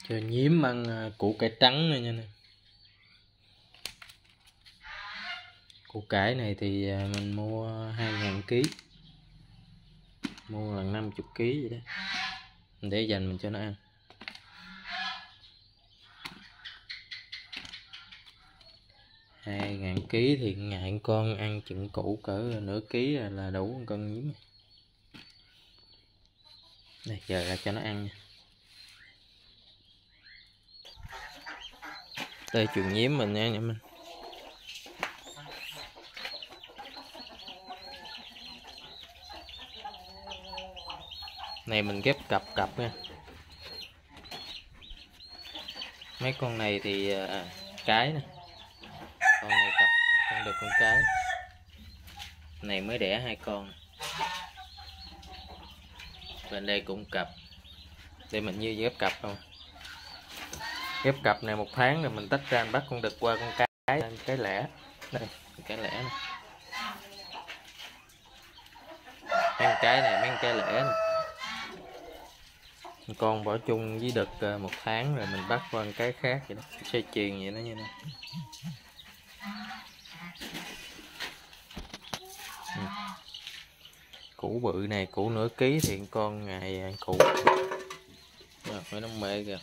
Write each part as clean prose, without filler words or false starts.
Cho nhím ăn củ cải trắng này nha nè. Củ cải này thì mình mua 2.000 kg, mua là 50 kg vậy đó, mình để dành mình cho nó ăn. Hai ngàn ký thì ngàn con ăn chừng củ cỡ nửa ký là đủ một con nhím. Này giờ là cho nó ăn nha. Đây chuồng nhím mình nha mình. Này mình ghép cặp nha. Mấy con này thì cái nè, con này cặp, con được con cái. Này mới đẻ 2 con. Bên đây cũng cặp. Đây mình như ghép cặp không? Ghép cặp này 1 tháng rồi mình tách ra mình bắt con đực qua con cái lẻ. Đây, cái lẻ này. Mấy cái này, mấy cái lẻ này. Con bỏ chung với đực 1 tháng rồi mình bắt qua cái khác vậy đó, xoay chuyền vậy đó như này. Củ bự này, củ nửa ký thì con ngày ăn củ. Rồi, mấy nó mê kìa.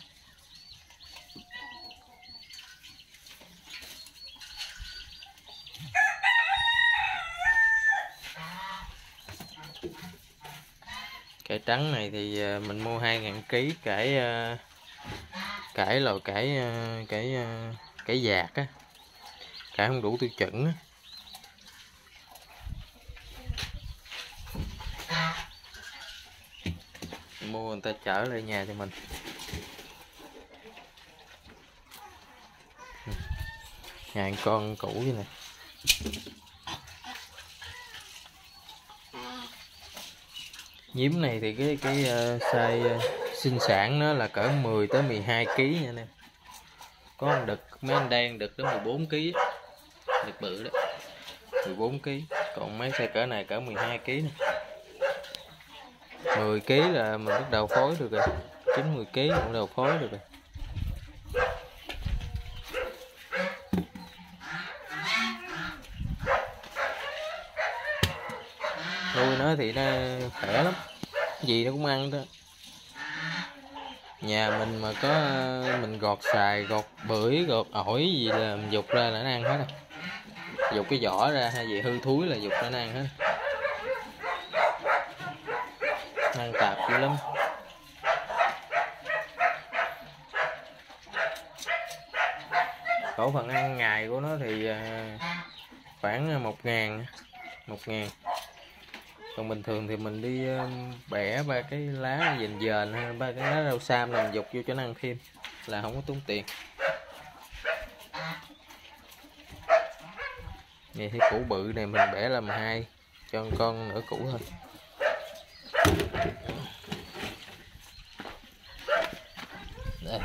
Cải trắng này thì mình mua 2.000 kg cải là cải dạt á, cải không đủ tiêu chuẩn á. Mua người ta chở lại nhà cho mình. Ngàn con củ như này. Nhím này thì cái size sinh sản nó là cỡ 10 tới 12 kg nha anh em. Có con đực, mấy anh đen đực đến 14 kg, đực bự đó, 14 kg. Còn mấy size cỡ này cỡ 12 kg nè. 10 kg là mình bắt đầu phối được rồi, 9-10 kg cũng bắt đầu phối được rồi. Nuôi nó thì nó khỏe lắm, gì nó cũng ăn đó. Nhà mình mà có mình gọt xài, gọt bưởi, gọt ổi gì là mình dục ra là nó ăn hết. Dục cái vỏ ra hay gì hư thúi là dục ra nó ăn hết. Ăn tạp dữ lắm. Khẩu phần ăn ngày của nó thì khoảng 1.000. Còn bình thường thì mình đi bẻ 3 cái lá dền dền hay 3 cái lá rau sam là mình dục vô cho nó ăn thêm là không có tốn tiền. Vậy thì củ bự này mình bẻ làm 2 cho con nửa củ thôi. Đây.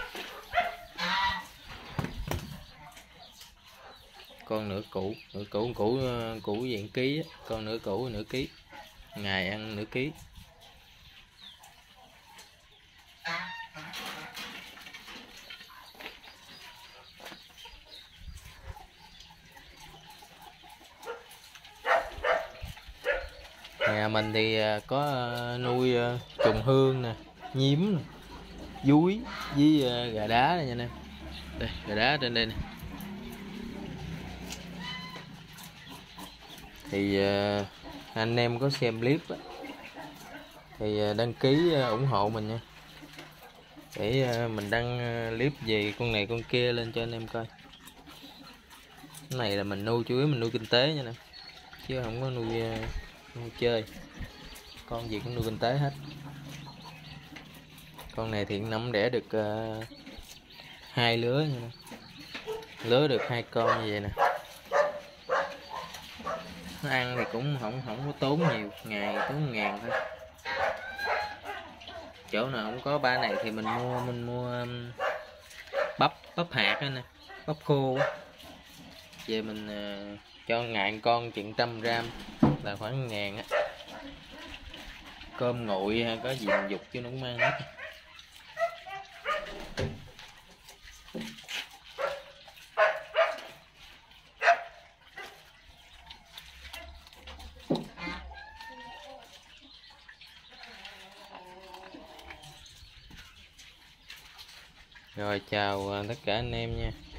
Con nửa củ củ dạng ký á, con nửa củ nửa ký, ngày ăn nửa ký. Nhà mình thì có nuôi trùng hương nè, nhím nè, dúi với gà đá này nha anh em. Đây, gà đá trên đây nè. Thì anh em có xem clip á, thì đăng ký ủng hộ mình nha, để mình đăng clip về con này con kia lên cho anh em coi. Cái này là mình nuôi chủ yếu mình nuôi kinh tế nha nè, chứ không có nuôi chơi. Con gì cũng nuôi kinh tế hết. Con này thì năm đẻ được 2 lứa nha nè. Lứa được 2 con như vậy nè. Nó ăn thì cũng không có tốn nhiều, ngày tốn 1.000 thôi. Chỗ nào không có ba này thì mình mua bắp hạt đó nè, bắp khô á. Về mình cho ngàn con chừng 100 gram là khoảng 1.000 á. Cơm nguội hay có gì mình dục chứ nó cũng ăn hết. Rồi chào tất cả anh em nha.